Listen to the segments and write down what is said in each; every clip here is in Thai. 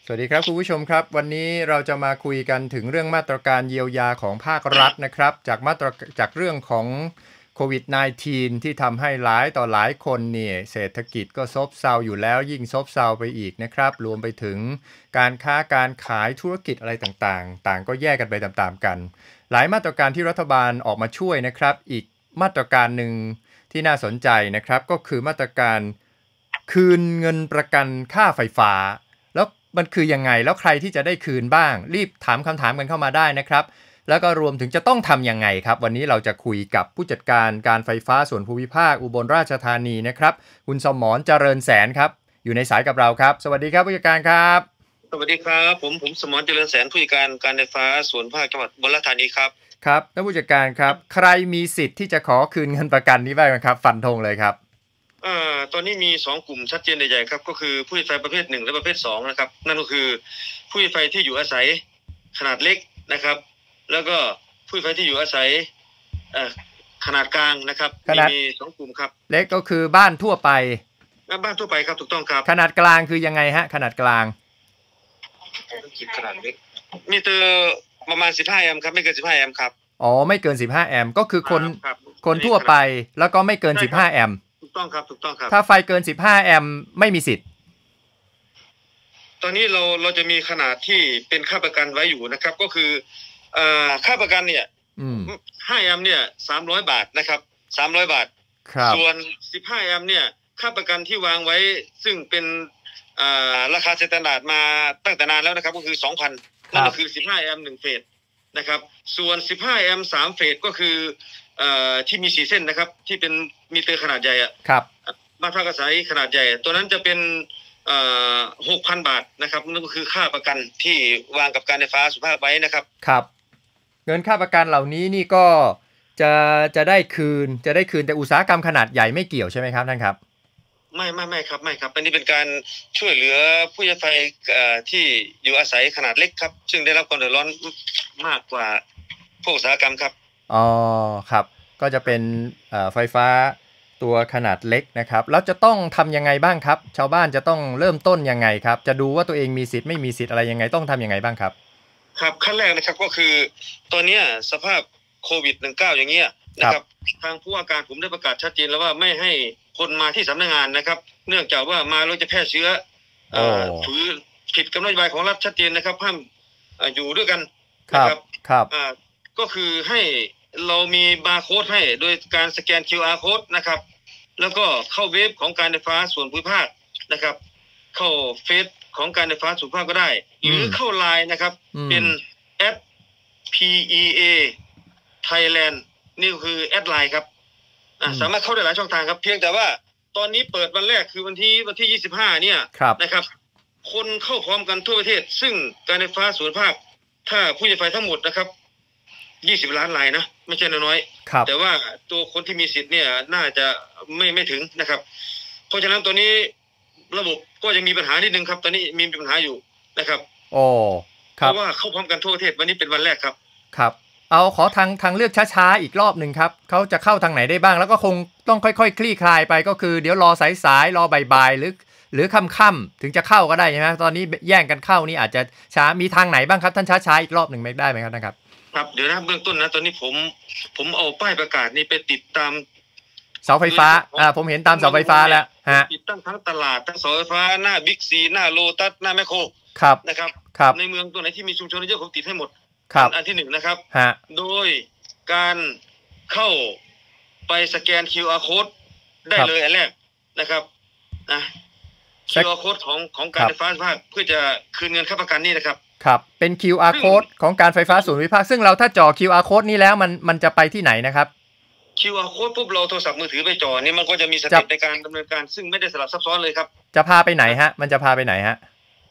สวัสดีครับคุณผู้ชมครับวันนี้เราจะมาคุยกันถึงเรื่องมาตรการเยียวยาของภาครัฐนะครับจากเรื่องของโควิด -19 ที่ทำให้หลายต่อหลายคนเนี่ยเศรษฐกิจก็ซบเซาอยู่แล้วยิ่งซบเซาไปอีกนะครับรวมไปถึงการค้าการขายธุรกิจอะไรต่างๆต่างก็แยกกันไปตามๆกันหลายมาตรการที่รัฐบาลออกมาช่วยนะครับอีกมาตรการหนึ่งที่น่าสนใจนะครับก็คือมาตรการคืนเงินประกันค่าไฟฟ้าแล้วมันคือยังไงแล้วใครที่จะได้คืนบ้างรีบถามคำถามกันเข้ามาได้นะครับแล้วก็รวมถึงจะต้องทำยังไงครับวันนี้เราจะคุยกับผู้จัดการการไฟฟ้าส่วนภูมิภาคอุบลราชธานีนะครับคุณสมรเจริญแสนครับอยู่ในสายกับเราครับสวัสดีครับผู้จัดการครับสวัสดีครับผมสมรเจริญแสนผู้จัดการการไฟฟ้าส่วนภาคจังหวัดอุบลราชธานีครับครับท่านผู้จัดการครับใครมีสิทธิ์ที่จะขอคืนเงินประกันนี้บ้างครับฟันธงเลยครับตอนนี้มี2กลุ่มชัดเจนใหญ่ๆครับก็คือผู้ใช้ไฟประเภท1และประเภท2นะครับนั่นก็คือผู้ใช้ไฟที่อยู่อาศัยขนาดเล็กนะครับแล้วก็ผู้ใช้ไฟที่อยู่อาศัยขนาดกลางนะครับมี2กลุ่มครับเล็กก็คือบ้านทั่วไปบ้านทั่วไปครับถูกต้องครับขนาดกลางคือยังไงฮะขนาดกลางขนาดเล็กมีเตอร์ประมาณ15แอมป์ครับไม่เกิน15แอมป์ครับอ๋อไม่เกิน15แอมป์ก็คือคนทั่วไปแล้วก็ไม่เกิน15แอมป์ถูกต้องครับถ้าไฟเกิน15แอมป์ไม่มีสิทธิ์ตอนนี้เราจะมีขนาดที่เป็นค่าประกันไว้อยู่นะครับก็คือค่าประกันเนี่ย5แอมป์เนี่ย300บาทนะครับ300บาทส่วน15แอมป์เนี่ยค่าประกันที่วางไว้ซึ่งเป็นราคาสแตนดาร์ดมาตั้งแต่นานแล้วนะครับก็คือ 2,000 นั่นก็คือ15แอมป์1เฟสนะครับส่วน15แอมป์3เฟสก็คือที่มี4เส้นนะครับที่เป็นมิเตอร์ขนาดใหญ่อ่ะครับบ้านพักอาศัยขนาดใหญ่ตัวนั้นจะเป็น6,000 บาทนะครับนั่นก็คือค่าประกันที่วางกับการไฟฟ้าส่วนภาคไว้นะครับครับเงินค่าประกันเหล่านี้นี่ก็จะได้คืนแต่อุตสาหกรรมขนาดใหญ่ไม่เกี่ยวใช่ไหมครับท่านครับไม่ครับอันนี้เป็นการช่วยเหลือผู้ใช้ไฟที่อยู่อาศัยขนาดเล็กครับซึ่งได้รับความเดือดร้อนมากกว่าพวกอุตสาหกรรมครับอ๋อครับก็จะเป็นไฟฟ้าตัวขนาดเล็กนะครับแล้วจะต้องทำยังไงบ้างครับชาวบ้านจะต้องเริ่มต้นยังไงครับจะดูว่าตัวเองมีสิทธิ์ไม่มีสิทธิ์อะไรยังไงต้องทำยังไงบ้างครับครับขั้นแรกนะครับก็คือตอนนี้สภาพโควิด-19 อย่างเงี้ยนะครับทางผู้ว่าการผมได้ประกาศชัดเจนแล้วว่าไม่ให้คนมาที่สำนักงานนะครับเนื่องจากว่ามาแล้วจะแพร่เชื้อถือผิดกำหนดนโยบายของรัฐชัดเจนนะครับห้ามอยู่ด้วยกันนะครับก็คือให้เรามีบาร์โค้ดให้โดยการสแกน QR โค้ดนะครับแล้วก็เข้าเว็บของการไฟฟ้าส่วนภูมิภาคนะครับเข้าเฟซของการไฟฟ้าส่วนภูมิภาคก็ได้หรือเข้าไลน์นะครับเป็น@PEA Thailand นี่คือแอดไลน์ครับสามารถเข้าได้หลายช่องทางครับเพียงแต่ว่าตอนนี้เปิดวันแรกคือวันที่25เนี่ยนะครับคนเข้าพร้อมกันทั่วประเทศซึ่งการไฟฟ้าส่วนภูมิภาคถ้าผู้ใช้ไฟทั้งหมดนะครับ20 ล้านรายนะไม่ใช่น้อยๆแต่ว่าตัวคนที่มีสิทธิ์เนี่ยน่าจะไม่ถึงนะครับเพราะฉะนั้นตัวนี้ระบบก็ยังมีปัญหานิดนึงครับตอนนี้มีปัญหาอยู่นะครับเพราะว่าเข้าพร้อมกันทั่วประเทศวันนี้เป็นวันแรกครับครับเอาขอทางเลือกช้าๆอีกรอบหนึ่งครับเขาจะเข้าทางไหนได้บ้างแล้วก็คงต้องค่อยๆคลี่คลายไปก็คือเดี๋ยวรอสายๆรอบ่ายๆหรือค่ำๆถึงจะเข้าก็ได้ใช่ไหมตอนนี้แย่งกันเข้านี่อาจจะช้ามีทางไหนบ้างครับท่านช้าๆอีกรอบหนึ่งไม่ได้ไหมครับนะครับครับเดี๋ยวนะเบื้องต้นนะตอนนี้ผมเอาป้ายประกาศนี้ไปติดตามเสาไฟฟ้าผมเห็นตามเสาไฟฟ้าแล้วฮะติดตั้งทั้งตลาดทั้งเสาไฟฟ้าหน้าบิ๊กซีหน้าโลตัสหน้าแมคโครนะครับในเมืองตัวไหนที่มีชุมชนเยอะผมติดให้หมดอันที่1นะครับโดยการเข้าไปสแกน QR code ได้เลยอันแรกนะครับQR code ของการไฟฟ้าส่วนภูมิภาคเพื่อจะคืนเงินค่าประกันนี่นะครับครับเป็น QR code ของการไฟฟ้าส่วนภูมิภาคซึ่งเราถ้าจ่อ QR code นี้แล้วมันจะไปที่ไหนนะครับ QR code ปุ๊บเราโทรศัพท์มือถือไปจ่อนี่มันก็จะมีสเต็ปในการดำเนินการซึ่งไม่ได้สลับซับซ้อนเลยครับจะพาไปไหนฮะมันจะพาไปไหนฮะ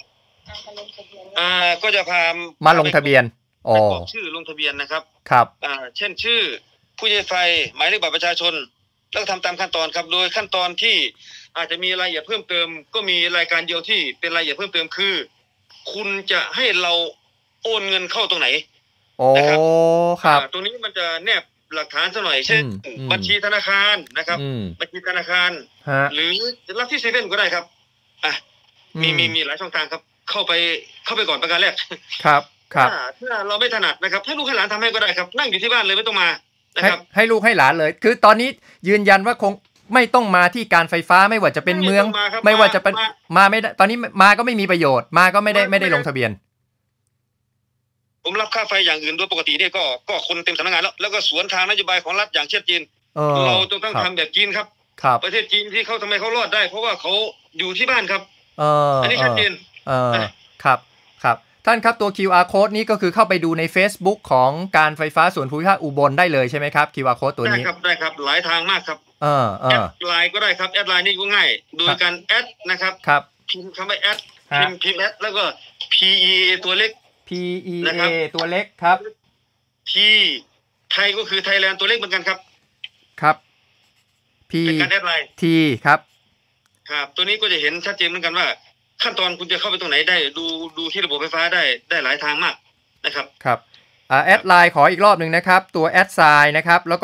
ก็จะพามาลงทะเบียนประกอบชื่อลงทะเบียนนะครับเช่นชื่อผู้ใช้ไฟหมายเลขบัตรประชาชนแล้วทำตามขั้นตอนครับโดยขั้นตอนที่อาจจะมีรายละเอียดเพิ่มเติมก็มีรายการเดียวที่เป็นรายละเอียดเพิ่มเติมคือคุณจะให้เราโอนเงินเข้าตรงไหนนะครับตรงนี้มันจะแนบหลักฐานสักหน่อยเช่นบัญชีธนาคารนะครับบัญชีธนาคารหรือรับที่เซเว่นก็ได้ครับมีหลายช่องทางครับเข้าไปก่อนประการแรกครับครับถ้าเราไม่ถนัดนะครับให้ลูกให้หลานทำให้ก็ได้ครับนั่งอยู่ที่บ้านเลยไม่ต้องมานะครับให้ลูกให้หลานเลย คือตอนนี้ยืนยันว่าคงไม่ต้องมาที่การไฟฟ้าไม่ว่าจะเป็นเมืองไม่ว่าจะเป็นมาไม่ได้ตอนนี้มาก็ไม่มีประโยชน์มาก็ไม่ได้ลงทะเบียนผมรับค่าไฟอย่างอื่นโดยปกติเนี่ยก็คนเต็มสำนักงานแล้วก็สวนทางนโยบายของรัฐอย่างเช่นจีนเราต้องทำแบบจีนครับประเทศจีนที่เขาทำไมเขารอดได้เพราะว่าเขาอยู่ที่บ้านครับอันนี้ชัดเจนครับครับท่านครับตัว QR code นี้ก็คือเข้าไปดูใน Facebook ของการไฟฟ้าส่วนภูมิภาคอุบลได้เลยใช่ไหมครับ QR code ตัวนี้ได้ครับหลายทางมากครับแอดไลน์ก็ได้ครับแอดไลน์นี่ก็ง่ายโดยการแอดนะครับพิมพ์คำว่าแอดพิมพ์แอดแล้วก็ PEA ตัวเล็ก PEA ตัวเล็กครับ T ไทยก็คือไทยแลนด์ตัวเล็กเหมือนกันครับครับ P เป็นการแอดไลน์ T ครับตัวนี้ก็จะเห็นชัดเจนเหมือนกันว่าขั้นตอนคุณจะเข้าไปตรงไหนได้ดูที่ระบบไฟฟ้าได้หลายทางมากนะครับครับแอดไลน์ขออีกรอบหนึ่งนะครับตัวแอดไซน์นะครับแล้วก็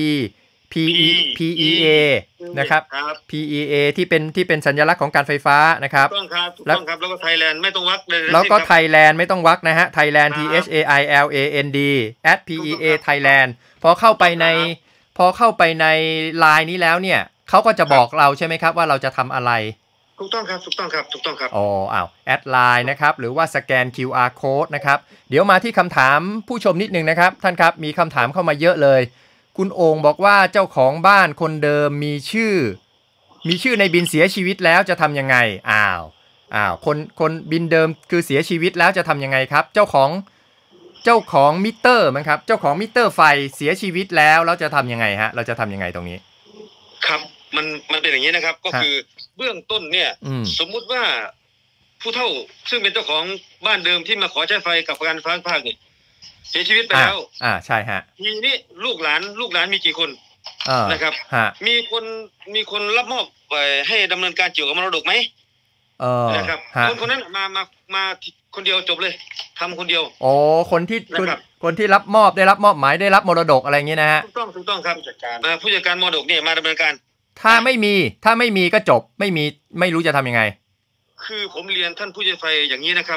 PEA นะครับ PEA ที่เป็นสัญลักษณ์ของการไฟฟ้านะครับถูกต้องครับแล้วก็ไทยแลนด์ไม่ต้องวักเลยแล้วก็ไทยแลนด์ไม่ต้องวักนะฮะ Thailand THAILAND @PEA Thailand พอเข้าไปในไลน์นี้แล้วเนี่ยเขาก็จะบอกเราใช่ไหมครับว่าเราจะทำอะไรถูกต้องครับอ๋อแอดไลน์นะครับหรือว่าสแกน QR code นะครับเดี๋ยวมาที่คำถามผู้ชมนิดนึงนะครับท่านครับมีคำถามเข้ามาเยอะเลยคุณโอ่งบอกว่าเจ้าของบ้านคนเดิมมีชื่อในบินเสียชีวิตแล้วจะทำยังไงคนบินเดิมคือเสียชีวิตแล้วจะทำยังไงครับเจ้าของมิเตอร์มั้งครับเจ้าของมิเตอร์ไฟเสียชีวิตแล้วจะทำยังไงฮะเราจะทำยังไงตรงนี้ครับมันเป็นอย่างนี้นะครับก็คือเบื้องต้นเนี่ยสมมุติว่าผู้เฒ่าซึ่งเป็นเจ้าของบ้านเดิมที่มาขอใช้ไฟกับประกันไฟฟ้าภาคเนี่ยเสียชีวิตไปแล้วใช่ฮะทีนี้ลูกหลานมีกี่คนนะครับมีคนรับมอบไปให้ดำเนินการเกี่ยวกับมรดกไหมนะครับคนนั้นมาคนเดียวจบเลยทำคนเดียวคนที่รับมอบได้รับมอบหมายได้รับมรดกอะไรอย่างเงี้ยนะฮะถูกต้องครับผู้จัดการมรดกเนี่ยมาดำเนินการถ้าไม่มีก็จบไม่รู้จะทำยังไงคือผมเรียนท่านผู้ใหญ่ไฟอย่างนี้นะครับ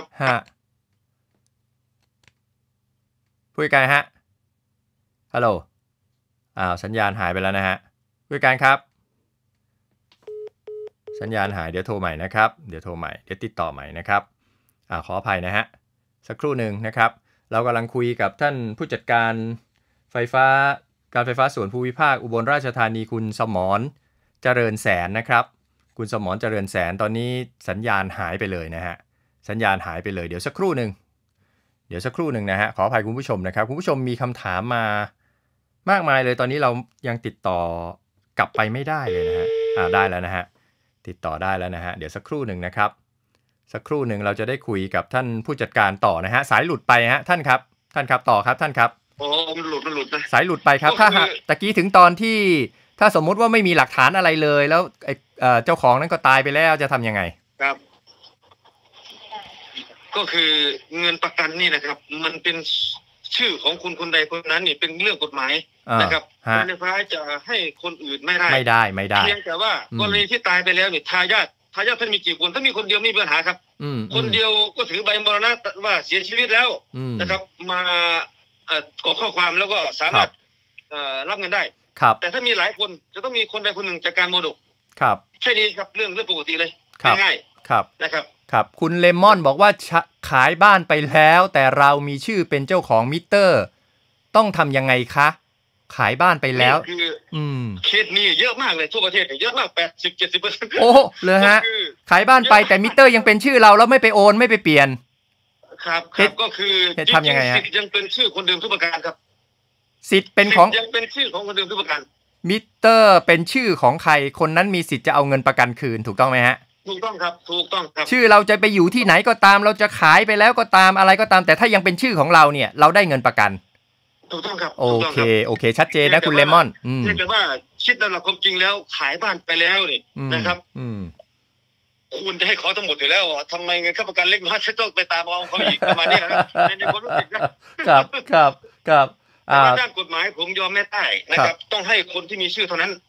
ผู้จัดการฮะฮัลโหลสัญญาณหายไปแล้วนะฮะผู้จัดการครับสัญญาณหายเดี๋ยวโทรใหม่นะครับเดี๋ยวติดต่อใหม่นะครับขออภัยนะฮะสักครู่หนึ่งนะครับเรากำลังคุยกับท่านผู้จัดการการไฟฟ้าส่วนภูมิภาคอุบลราชธานีคุณสมรเจริญแสนนะครับคุณสมรเจริญแสนตอนนี้สัญญาณหายไปเลยนะฮะสัญญาณหายไปเลยเดี๋ยวสักครู่หนึ่งนะฮะขออภัยคุณผู้ชมนะครับคุณผู้ชมมีคำถามมามากมายเลยตอนนี้เรายังติดต่อกลับไปไม่ได้เลยนะฮะได้แล้วนะฮะติดต่อได้แล้วนะฮะเดี๋ยวสักครู่หนึ่งนะครับสักครู่หนึ่งเราจะได้คุยกับท่านผู้จัดการต่อนะฮะสายหลุดไปฮะท่านครับต่อครับท่านครับมันหลุดนะสายหลุดไปครับถ้าตะกี้ถึงตอนที่ถ้าสมมุติว่าไม่มีหลักฐานอะไรเลยแล้วเจ้าของนั้นก็ตายไปแล้วจะทำยังไงครับก็คือเงินประกันนี่นะครับมันเป็นชื่อของคุณคนใดคนนั้นนี่เป็นเรื่องกฎหมายนะครับการไฟฟ้าจะให้คนอื่นไม่ได้เพียงแต่ว่ากรณีที่ตายไปแล้วเนี่ยทายาทท่านมีกี่คนถ้ามีคนเดียวไม่มีปัญหาครับคนเดียวก็ถือใบมรณะว่าเสียชีวิตแล้วนะครับมากรอกข้อความแล้วก็สามารถรับเงินได้แต่ถ้ามีหลายคนจะต้องมีคนใดคนหนึ่งจัดการมรดกแค่นี้ครับเรื่องปกติเลยง่ายๆนะครับคุณเลมอนบอกว่าขายบ้านไปแล้วแต่เรามีชื่อเป็นเจ้าของมิเตอร์ต้องทำยังไงคะขายบ้านไปแล้วเคสนี้เยอะมากเลยทั่วประเทศเยอะมาก80-70% โอ้เลยฮะขายบ้านไปแต่มิเตอร์ยังเป็นชื่อเราแล้วไม่ไปโอนไม่ไปเปลี่ยนครับก็คือทำยังไงฮะยังเป็นชื่อคนเดิมทุกประการครับสิทธิ์เป็นของยังเป็นชื่อของคนเดิมทุกประการมิเตอร์เป็นชื่อของใครคนนั้นมีสิทธิ์จะเอาเงินประกันคืนถูกต้องไหมฮะถูกต้องครับชื่อเราจะไปอยู่ที่ไหนก็ตามเราจะขายไปแล้วก็ตามอะไรก็ตามแต่ถ้ายังเป็นชื่อของเราเนี่ยเราได้เงินประกันถูกต้องครับโอเคชัดเจนนะคุณเลมอนเรียกว่าคิดตามหลักความจริงแล้วขายบ้านไปแล้วนี่นะครับคุณจะให้เขาทั้งหมดอยู่แล้วทำไมเงินค่าประกันเล็กน้อยจะต้องไปตามเอาเขาอีกประมาณนี้นะครับในความรู้สึกนะครับแต่ด้านกฎหมายผมยอมไม่ได้นะครับต้องให้คนที่มีชื่อเท่านั้น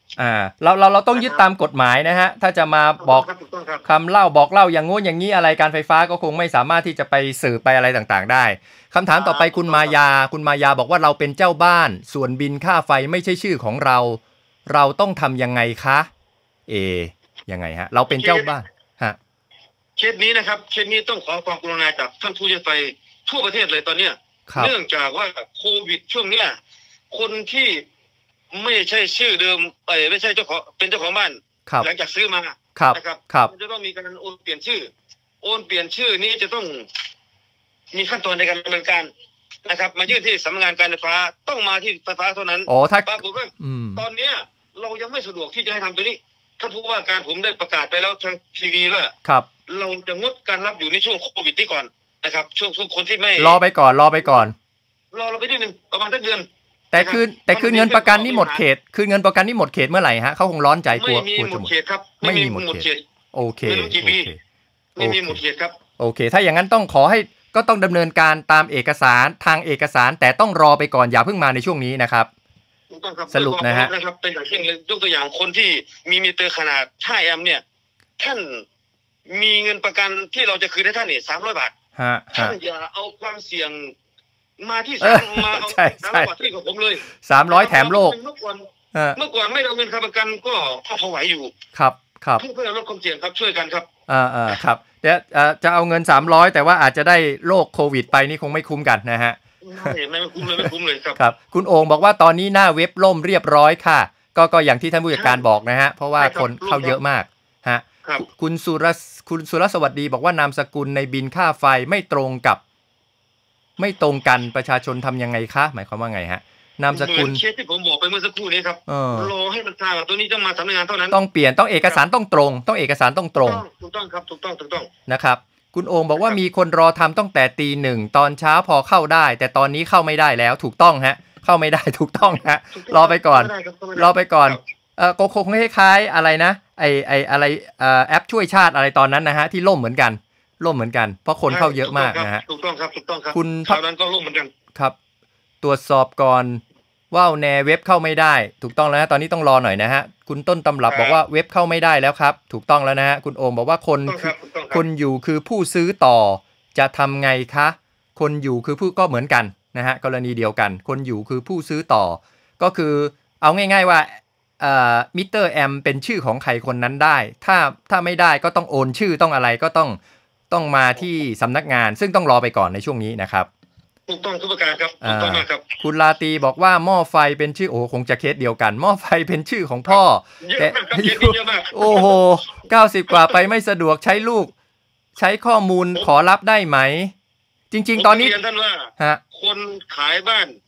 เราต้องยึดตามกฎหมายนะฮะถ้าจะมาบอกคำเล่าบอกเล่าอย่างงู้นอย่างนี้อะไรการไฟฟ้าก็คงไม่สามารถที่จะไปสืบไปอะไรต่างๆได้คำถามต่อไปคุณมายาบอกว่าเราเป็นเจ้าบ้านส่วนบินค่าไฟไม่ใช่ชื่อของเราต้องทำยังไงคะยังไงฮะเราเป็นเจ้าบ้านฮะเคสนี้นะครับเคสนี้ต้องขอความกรุณาจากท่านผู้ใช้ไฟทั่วประเทศเลยตอนเนี้ยเนื่องจากว่าโควิดช่วงเนี้ยคนที่ไม่ใช่ชื่อเดิมไม่ใช่เจ้าของเป็นเจ้าของบ้านหลังจากซื้อมานะครับจะต้องมีการโอนเปลี่ยนชื่อนี้จะต้องมีขั้นตอนในการดำเนินการนะครับมายื่นที่สำนักงานการไฟฟ้าต้องมาที่ไฟฟ้าเท่านั้นปรากฏว่าตอนเนี้ยเรายังไม่สะดวกที่จะให้ทำตัวนี้ท่านผู้ว่าการผมได้ประกาศไปแล้วทางทีวีว่าเราจะงดการรับอยู่ในช่วงโควิดนี้ก่อนนะครับช่วงคนที่ไม่รอไปก่อนรอไปนิดนึงประมาณสักเดือนแต่คืนเงินประกันนี่หมดเขตคืนเงินประกันนี่หมดเขตเมื่อไหร่ฮะเขาคงร้อนใจกลัวหมดเขตครับไม่มีหมดเขตโอเคไม่มีหมดเขตครับโอเคถ้าอย่างนั้นต้องขอให้ก็ต้องดำเนินการตามเอกสารทางเอกสารแต่ต้องรอไปก่อนอย่าเพิ่งมาในช่วงนี้นะครับสรุปนะฮะเป็นอย่างเช่นยกตัวอย่างคนที่มีมิเตอร์ขนาด5 แอมป์เนี่ยท่านมีเงินประกันที่เราจะคืนให้ท่านเนี่ย300 บาทท่านอย่าเอาความเสี่ยงมาที่มาเอา300 บาทที่ของผมเลย 300แถมโลกเมื่อก่อนไม่เอาเงินประกันก็พอไหวอยู่ครับเพื่อลดความเสี่ยงครับช่วยกันครับครับเดี๋ยวจะเอาเงิน300แต่ว่าอาจจะได้โรคโควิดไปนี่คงไม่คุ้มกันนะฮะไม่คุ้มเลยครับคุณโอ่งบอกว่าตอนนี้หน้าเว็บล่มเรียบร้อยค่ะก็อย่างที่ท่านผู้จัดการบอกนะฮะเพราะว่าคนเข้าเยอะมากฮะคุณสุรสวัสดีบอกว่านามสกุลในบินค่าไฟไม่ตรงกันประชาชนทำยังไงคะหมายความว่าไงฮะนามสกุลเคสที่ผมบอกไปเมื่อสักครู่นี้ครับรอให้มันทราบตัวนี้ต้องมาสำนักงานเท่านั้นต้องเปลี่ยนต้องเอกสารต้องตรงเอกสารต้องตรงถูกต้องครับถูกต้องนะครับคุณโอมบอกว่ามีคนรอทำตั้งแต่ตี 1ตอนเช้าพอเข้าได้แต่ตอนนี้เข้าไม่ได้แล้วถูกต้องฮะเข้าไม่ได้ถูกต้องฮะรอไปก่อนก็คงคล้ายๆอะไรนะไออะไรแอปช่วยชาติอะไรตอนนั้นนะฮะที่ล่มเหมือนกันเพราะคนเข้าเยอะมากนะฮะถูกต้องครับคุณคราวนั้นก็ล่มเหมือนกันครับตรวจสอบก่อนว่าวแนเว็บเข้าไม่ได้ถูกต้องแล้วตอนนี้ต้องรอหน่อยนะฮะคุณต้นตำรับบอกว่าเว็บเข้าไม่ได้แล้วครับถูกต้องแล้วนะฮะคุณโอมบอกว่าคนอยู่คือผู้ซื้อต่อจะทำไงคะคนอยู่คือผู้ก็เหมือนกันนะฮะกรณีเดียวกันคนอยู่คือผู้ซื้อต่อก็คือเอาง่ายๆว่ามิเตอร์แอมเป็นชื่อของใครคนนั้นได้ถ้าไม่ได้ก็ต้องโอนชื่อต้องอะไรก็ต้องมาที่สำนักงานซึ่งต้องรอไปก่อนในช่วงนี้นะครับถูกต้องทุกประการครับถูกต้องมากครับคุณลาตีบอกว่าหม้อไฟเป็นชื่อคงจะเคสเดียวกันหม้อไฟเป็นชื่อของพ่อแต่โอ้โห90 กว่าไปไม่สะดวกใช้ลูกใช้ข้อมูลขอรับได้ไหมจริงๆตอนนี้ท่านว่าคนขายบ้าน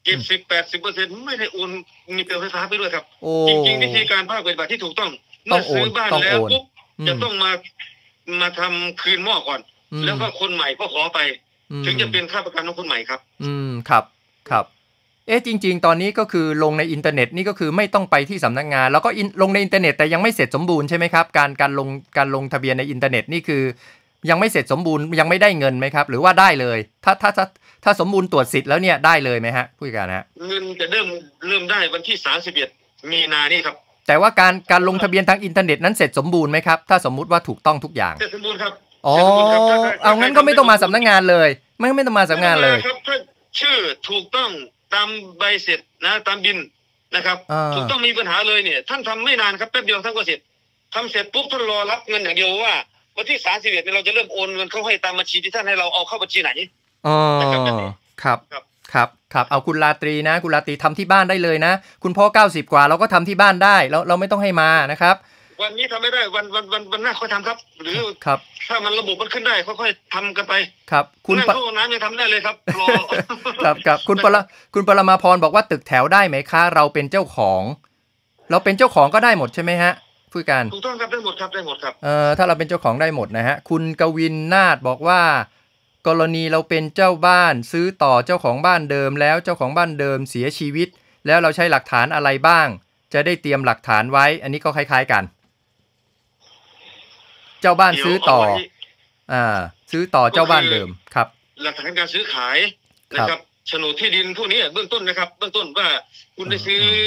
70-80%ไม่ได้โอนมีเตาไฟฟ้าไปด้วยครับจริงๆวิธีการภาคปฏิบัติที่ถูกต้องเมื่อซื้อบ้านแล้วปุ๊บจะต้องมาทำคืนหม้อก่อนแล้วก็คนใหม่ก็ขอไปถึงจะเป็นค่าประกันของคนใหม่ครับครับจริงๆตอนนี้ก็คือลงในอินเทอร์เน็ตนี่ก็คือไม่ต้องไปที่สำนักงานแล้วก็ลงในอินเทอร์เน็ตแต่ยังไม่เสร็จสมบูรณ์ใช่ไหมครับการลงทะเบียนในอินเทอร์เน็ตนี่คือยังไม่เสร็จสมบูรณ์ยังไม่ได้เงินไหมครับหรือว่าได้เลยถ้าสมบูรณ์ตรวจสิทธิ์แล้วเนี่ยได้เลยไหมฮะผู้จัดการฮะเงินจะเริ่มได้วันที่31 มีนานี่ครับแต่ว่าการลงทะเบียนทางอินเทอร์เน็ตนั้นเสร็จสมบูรณ์ไหมครับถ้าสมมุติว่าถูกต้องทุกอย่างเสร็จสมบูรณ์ครับเอางั้นก็ไม่ต้องมาสำนักงานเลยไม่ต้องมาสำนักงานเลยครับถ้าชื่อถูกต้องตามใบเสร็จนะตามบินนะครับถูกต้องมีปัญหาเลยเนี่ยท่านทำไม่นานครับแป๊บเดียวท่านก็เสร็จทำเสร็จปุ๊บท่านรอรับเงินอย่างเดียวว่าวันที่31เนี่ยเราจะเริ่มโอนเงินเข้าให้ตามบัญชีที่ท่านให้เราเอาเข้าบัญชีไหนครับเอาคุณลาตรีนะคุณลาตรีทำที่บ้านได้เลยนะคุณพ่อ90 กว่าเราก็ทำที่บ้านได้เราไม่ต้องให้มานะครับวันนี้ทำไม่ได้วันหน้าค่อยทำครับหรือถ้ามันระบบมันขึ้นได้ค่อยๆทำกันไปครับคุณเข้าน้ำยังทำได้เลยครับรอครับคุณปรมาพรบอกว่าตึกแถวได้ไหมคะเราเป็นเจ้าของก็ได้หมดใช่ไหมฮะผู้การถูกต้องครับได้หมดครับถ้าเราเป็นเจ้าของได้หมดนะฮะคุณกวินนาฏบอกว่ากรณีเราเป็นเจ้าบ้านซื้อต่อเจ้าของบ้านเดิมแล้วเจ้าของบ้านเดิมเสียชีวิตแล้วเราใช้หลักฐานอะไรบ้างจะได้เตรียมหลักฐานไว้อันนี้ก็คล้ายๆกันเจ้าบ้านซื้อต่อเจ้าบ้านเดิมครับหลักฐานการซื้อขายนะครับโฉนดที่ดินพวกนี้เบื้องต้นนะครับเบื้องต้นว่าคุณได้ซื้อ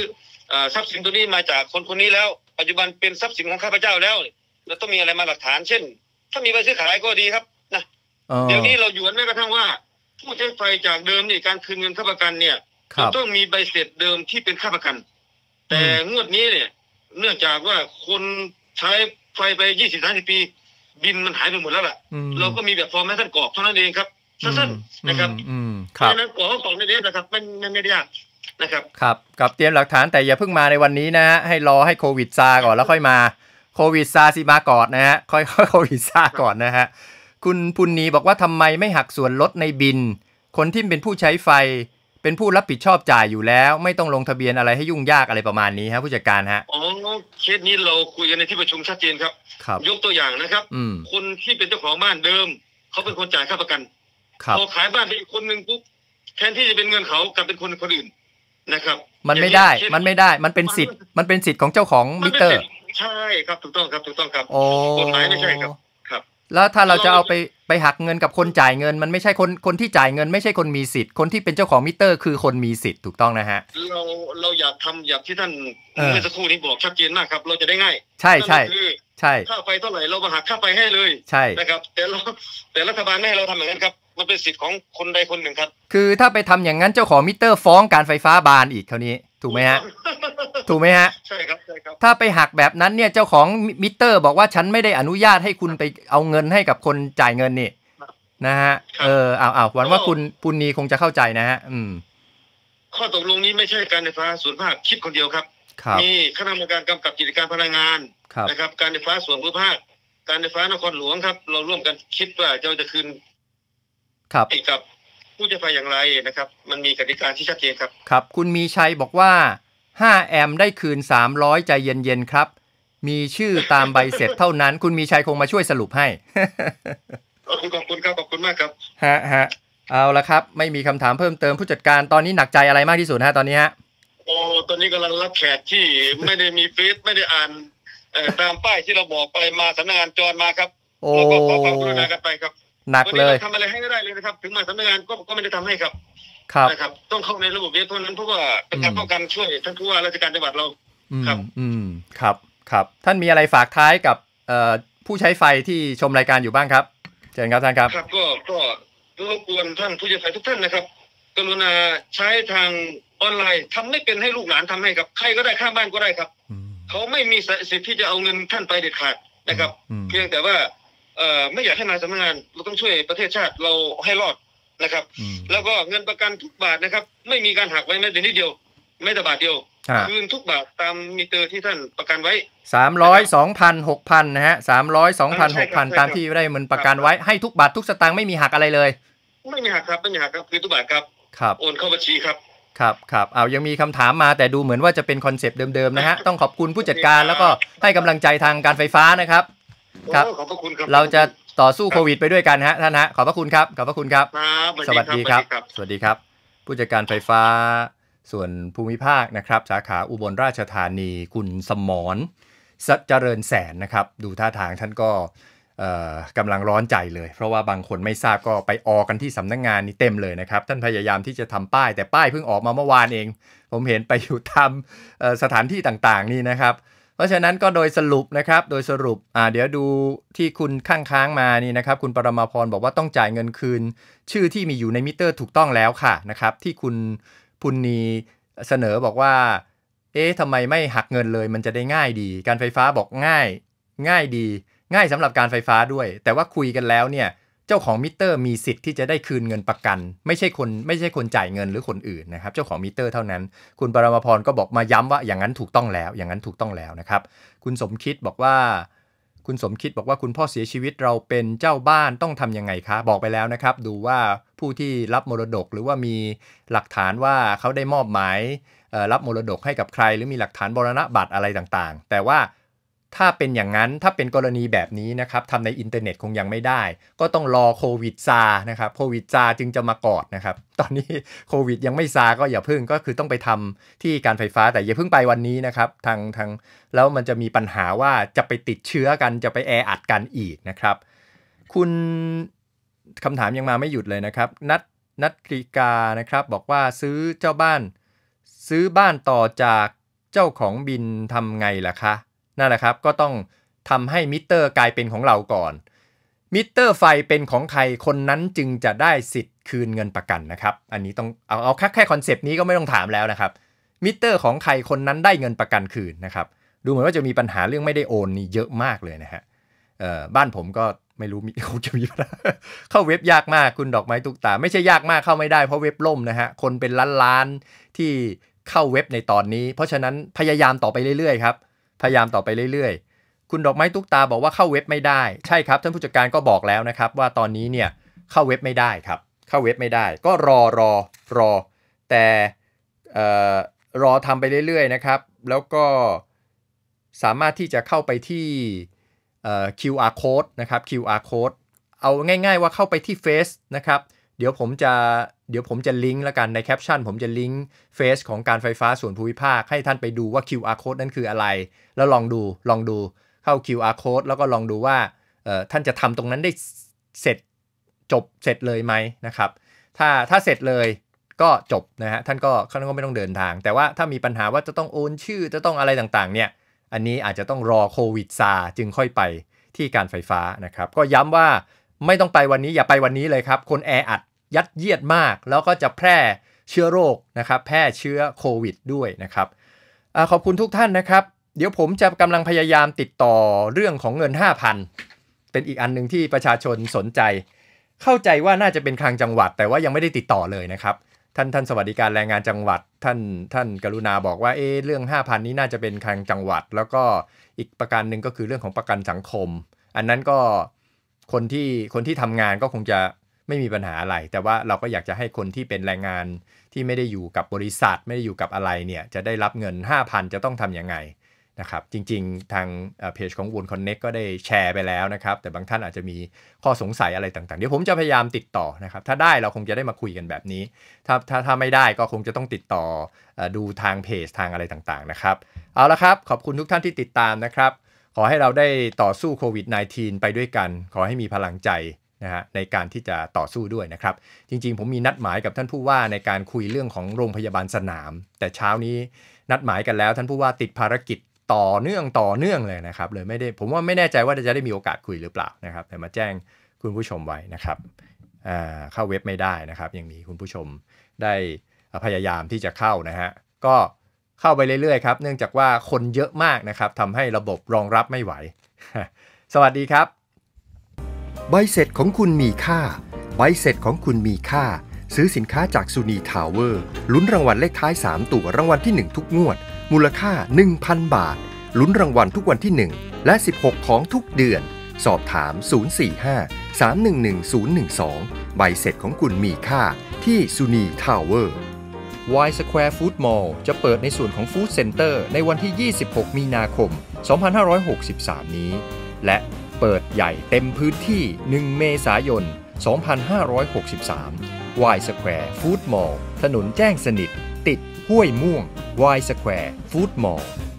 ทรัพย์สินตัวนี้มาจากคนคนนี้แล้วปัจจุบันเป็นทรัพย์สินของข้าพเจ้าแล้วเราต้องมีอะไรมาหลักฐานเช่นถ้ามีใบซื้อขายก็ดีครับนะเดี๋ยวนี้เราอยู่กันแม้กระทั่งว่าผู้ใช้ไฟจากเดิมนี่การคืนเงินค่าประกันเนี่ยจะต้องมีใบเสร็จเดิมที่เป็นค่าประกันแต่งวดนี้เนี่ยเนื่องจากว่าคนใช้ไฟไป20-30 ปีบินมันหายไปหมดแล้วล่ะเราก็มีแบบฟอร์แมตท่านกรอกเท่านั้นเองครับสั้นๆนะครับเพราะฉะนั้นกรอกในนี้นะครับไม่ได้ยากนะครับครับกับเตรียมหลักฐานแต่อย่าเพิ่งมาในวันนี้นะฮะให้รอให้โควิดซาก่อนแล้วค่อยมาโควิดซาสิมาก่อนนะฮะค่อยโควิดซาก่อนนะฮะคุณปุณณีบอกว่าทำไมไม่หักส่วนลดในบินคนที่เป็นผู้ใช้ไฟเป็นผู้รับผิดชอบจ่ายอยู่แล้วไม่ต้องลงทะเบียนอะไรให้ยุ่งยากอะไรประมาณนี้ฮะผู้จัดการฮะเคสนี้เราคุยกันในที่ประชุมชัดเจนครับยกตัวอย่างนะครับคนที่เป็นเจ้าของบ้านเดิมเขาเป็นคนจ่ายค่าประกันพอขายบ้านไปอีกคนนึงปุ๊บแทนที่จะเป็นเงินเขากลับเป็นคนอื่นนะครับมันไม่ได้มันเป็นสิทธิ์ของเจ้าของมิเตอร์ใช่ครับถูกต้องครับกฎหมายไม่ใช่ครับแล้วถ้าเราจะเอาไปหักเงินกับคนจ่ายเงินมันไม่ใช่คนที่จ่ายเงินไม่ใช่คนมีสิทธิ์คนที่เป็นเจ้าของมิเตอร์คือคนมีสิทธิ์ถูกต้องนะฮะเราอยากทำอย่างที่ท่านเมื่อสักครู่นี้บอกชัดเจนมากครับเราจะได้ง่ายใช่ค่าไฟเท่าไหร่เรามาหักค่าไฟให้เลยใช่นะครับแต่รัฐบาลไม่ให้เราทำอย่างนั้นครับมันเป็นสิทธิ์ของคนใดคนหนึ่งครับคือถ้าไปทำอย่างนั้นเจ้าของมิเตอร์ฟ้องการไฟฟ้าบานอีกคราวนี้ถูกไหมฮะใช่ครับถ้าไปหักแบบนั้นเนี่ยเจ้าของมิเตอร์บอกว่าฉันไม่ได้อนุญาตให้คุณไปเอาเงินให้กับคนจ่ายเงินนี่นะฮะเอาหวังว่าคุณปุณณีคงจะเข้าใจนะฮะข้อตกลงนี้ไม่ใช่การไฟฟ้าส่วนภาคคิดคนเดียวครับมีคณะกรรมการกำกับกิจการพลังงานนะครับการไฟฟ้าส่วนภูมิภาคการไฟฟ้านครหลวงครับเราร่วมกันคิดว่าจะคืนให้กับผู้ใช้ไฟอย่างไรนะครับมันมีกติกาที่ชัดเจนครับครับคุณมีชัยบอกว่า5 แอมป์ได้คืน300ใจเย็นๆครับมีชื่อตามใบเสร็จเท่านั้นคุณมีชัยคงมาช่วยสรุปให้ขอบคุณครับขอบคุณมากครับฮะเอาละครับไม่มีคำถามเพิ่มเติมผู้จัดการตอนนี้หนักใจอะไรมากที่สุดฮะตอนนี้ฮะตอนนี้กำลังรับแขกที่ไม่ได้มีเฟซไม่ได้อ่านตามป้ายที่เราบอกไปมาสำนักงานจรมาครับแล้วก็ขอความกรุณากันไปครับหนักเลยทำอะไรให้ไม่ได้เลยนะครับถึงมาสำนักงานก็ไม่ได้ทำให้ครับนะครับต้องเข้าในระบบเว็บเท่านั้นเพราะว่าเป็นการป้องกันช่วยท่านผู้ว่าราชการจังหวัดเราครับท่านมีอะไรฝากท้ายกับผู้ใช้ไฟที่ชมรายการอยู่บ้างครับเชิญครับท่านครับครับก็รบกวนท่านผู้ใช้ไฟทุกท่านนะครับกรุณาใช้ทางออนไลน์ทำไม่เป็นให้ลูกหลานทำให้ครับใครก็ได้ข้างบ้านก็ได้ครับเขาไม่มีสิทธิ์ที่จะเอาเงินท่านไปเด็ดขาดนะครับเพียงแต่ว่าไม่อยากให้มาสำนักงานเราต้องช่วยประเทศชาติเราให้รอดนะครับแล้วก็เงินประกันทุกบาทนะครับไม่มีการหักไว้แม้แต่นิดเดียวไม่แต่บาทเดียวคืนทุกบาทตามมิเตอร์ที่ท่านประกันไว้ 300 2,000 6,000นะฮะ300 2,000 6,000ตามที่ได้มันประกันไว้ให้ทุกบาททุกสตางค์ไม่มีหักอะไรเลยไม่มีหักครับคือทุกบาทครับโอนเข้าบัญชีครับครับเอายังมีคำถามมาแต่ดูเหมือนว่าจะเป็นคอนเซปต์เดิมๆนะฮะต้องขอบคุณผู้จัดการแล้วก็ให้กำลังใจทางการไฟฟ้านะครับครับขอบพระคุณครับเราจะต่อสู้โควิดไปด้วยกันฮะท่านฮะขอบพระคุณครับสวัสดีครับผู้จัดการไฟฟ้าส่วนภูมิภาคนะครับสาขาอุบลราชธานีคุณสมรเจริญแสนนะครับดูท่าทางท่านก็กำลังร้อนใจเลยเพราะว่าบางคนไม่ทราบก็ไปออกันที่สำนักงานนี่เต็มเลยนะครับท่านพยายามที่จะทำป้ายแต่ป้ายเพิ่งออกมาเมื่อวานเองผมเห็นไปอยู่ตามสถานที่ต่างๆนี่นะครับเพราะฉะนั้นก็โดยสรุปนะครับเดี๋ยวดูที่คุณข้างค้างมานี่นะครับคุณปรมาพรบอกว่าต้องจ่ายเงินคืนชื่อที่มีอยู่ในมิเตอร์ถูกต้องแล้วค่ะนะครับที่คุณปุณณีเสนอบอกว่าทำไมไม่หักเงินเลยมันจะได้ง่ายดีการไฟฟ้าบอกง่ายดีง่ายสำหรับการไฟฟ้าด้วยแต่ว่าคุยกันแล้วเนี่ยเจ้าของมิเตอร์มีสิทธิ์ที่จะได้คืนเงินประกันไม่ใช่คนจ่ายเงินหรือคนอื่นนะครับเจ้าของมิเตอร์เท่านั้นคุณปรมาพรก็บอกมาย้ำว่าอย่างนั้นถูกต้องแล้วนะครับคุณสมคิดบอกว่าคุณพ่อเสียชีวิตเราเป็นเจ้าบ้านต้องทำยังไงคะบอกไปแล้วนะครับดูว่าผู้ที่รับมรดกหรือว่ามีหลักฐานว่าเขาได้มอบหมายรับมรดกให้กับใครหรือมีหลักฐานมรณบัตรอะไรต่างๆแต่ว่าถ้าเป็นอย่างนั้นถ้าเป็นกรณีแบบนี้นะครับทำในอินเทอร์เน็ตคงยังไม่ได้ก็ต้องรอโควิดซานะครับโควิดซาจึงจะมากอดนะครับตอนนี้โควิดยังไม่ซาก็อย่าพึ่งก็คือต้องไปทำที่การไฟฟ้าแต่อย่าพึ่งไปวันนี้นะครับทางแล้วมันจะมีปัญหาว่าจะไปติดเชื้อกันจะไปแออัดกันอีกนะครับคุณคำถามยังมาไม่หยุดเลยนะครับนัดกริกานะครับบอกว่าซื้อบ้านต่อจากเจ้าของบินทำไงล่ะคะนั่นแหละครับก็ต้องทำให้มิเตอร์กลายเป็นของเราก่อนมิเตอร์ไฟเป็นของใครคนนั้นจึงจะได้สิทธิ์คืนเงินประกันนะครับอันนี้ต้องเอาแค่คอนเซปต์นี้ก็ไม่ต้องถามแล้วนะครับมิเตอร์ของใครคนนั้นได้เงินประกันคืนนะครับดูเหมือนว่าจะมีปัญหาเรื่องไม่ได้โอนนี่เยอะมากเลยนะฮะบ้านผมก็ไม่รู้เขาจะมีปัญหาเข้าเว็บยากมากคุณดอกไม้ตุ๊กตาไม่ใช่ยากมากเข้าไม่ได้เพราะเว็บล่มนะฮะคนเป็นล้านๆที่เข้าเว็บในตอนนี้เพราะฉะนั้นพยายามต่อไปเรื่อยๆครับพยายามต่อไปเรื่อยๆคุณดอกไม้ตุ๊กตาบอกว่าเข้าเว็บไม่ได้ใช่ครับท่านผู้จัดการก็บอกแล้วนะครับว่าตอนนี้เนี่ยเข้าเว็บไม่ได้ครับเข้าเว็บไม่ได้ก็รอแต่รอทำไปเรื่อยๆนะครับแล้วก็สามารถที่จะเข้าไปที่QR code นะครับ QR code เอาง่ายๆว่าเข้าไปที่ Face นะครับเดี๋ยวผมจะลิงก์แล้วกันในแคปชั่นผมจะลิงก์ Face ของการไฟฟ้าส่วนภูมิภาคให้ท่านไปดูว่า QR code นั้นคืออะไรแล้วลองดูเข้า QR code แล้วก็ลองดูว่าท่านจะทำตรงนั้นได้เสร็จเลยไหมนะครับถ้าเสร็จเลยก็จบนะฮะท่านก็ไม่ต้องเดินทางแต่ว่าถ้ามีปัญหาว่าจะต้องโอนชื่อจะต้องอะไรต่างๆเนี่ยอันนี้อาจจะต้องรอโควิดซาจึงค่อยไปที่การไฟฟ้านะครับก็ย้ำว่าไม่ต้องไปวันนี้อย่าไปวันนี้เลยครับคนแออัดยัดเยียดมากแล้วก็จะแพร่เชื้อโรคนะครับแพร่เชื้อโควิดด้วยนะครับขอบคุณทุกท่านนะครับเดี๋ยวผมจะกำลังพยายามติดต่อเรื่องของเงิน 5,000 เป็นอีกอันนึงที่ประชาชนสนใจเข้าใจว่าน่าจะเป็นคลังจังหวัดแต่ว่ายังไม่ได้ติดต่อเลยนะครับท่านสวัสดิการแรงงานจังหวัดท่านกรุณาบอกว่าเรื่อง 5,000 นี้น่าจะเป็นคลังจังหวัดแล้วก็อีกประการหนึ่งก็คือเรื่องของประกันสังคมอันนั้นก็คนที่ทำงานก็คงจะไม่มีปัญหาอะไรแต่ว่าเราก็อยากจะให้คนที่เป็นแรงงานที่ไม่ได้อยู่กับบริษัทไม่ได้อยู่กับอะไรเนี่ยจะได้รับเงิน 5,000 จะต้องทำยังไงนะครับจริงๆทางเพจของ Woon Connect ก็ได้แชร์ไปแล้วนะครับแต่บางท่านอาจจะมีข้อสงสัยอะไรต่างๆเดี๋ยวผมจะพยายามติดต่อนะครับถ้าได้เราคงจะได้มาคุยกันแบบนี้ถ้าไม่ได้ก็คงจะต้องติดต่อดูทางเพจทางอะไรต่างๆนะครับเอาละครับขอบคุณทุกท่านที่ติดตามนะครับขอให้เราได้ต่อสู้โควิด -19 ไปด้วยกันขอให้มีพลังใจนะฮะในการที่จะต่อสู้ด้วยนะครับจริงๆผมมีนัดหมายกับท่านผู้ว่าในการคุยเรื่องของโรงพยาบาลสนามแต่เช้านี้นัดหมายกันแล้วท่านผู้ว่าติดภารกิจต่อเนื่องเลยนะครับเลยไม่ได้ผมว่าไม่แน่ใจว่าจะได้มีโอกาสคุยหรือเปล่านะครับแต่มาแจ้งคุณผู้ชมไว้นะครับเข้าเว็บไม่ได้นะครับยังมีคุณผู้ชมได้พยายามที่จะเข้านะฮะก็เข้าไปเรื่อยๆครับเนื่องจากว่าคนเยอะมากนะครับทำให้ระบบรองรับไม่ไหว สวัสดีครับใบเสร็จของคุณมีค่าใบเสร็จของคุณมีค่าซื้อสินค้าจากซูนีทาวเวอร์ลุ้นรางวัลเลขท้าย3ตัวรางวัลที่1ทุกงวดมูลค่า 1,000 บาทลุ้นรางวัลทุกวันที่1และ16ของทุกเดือนสอบถาม 045-311-012 ใบเสร็จของคุณมีค่าที่ซูนีทาวเวอร์ Y Square Food Mall จะเปิดในส่วนของ Food Center ในวันที่ 26 มีนาคม 2563 นี้และเปิดใหญ่เต็มพื้นที่ 1 เมษายน 2563 Y Square Food Mall ถนนแจ้งสนิทติดห้วยม่วง Y Square Food Mall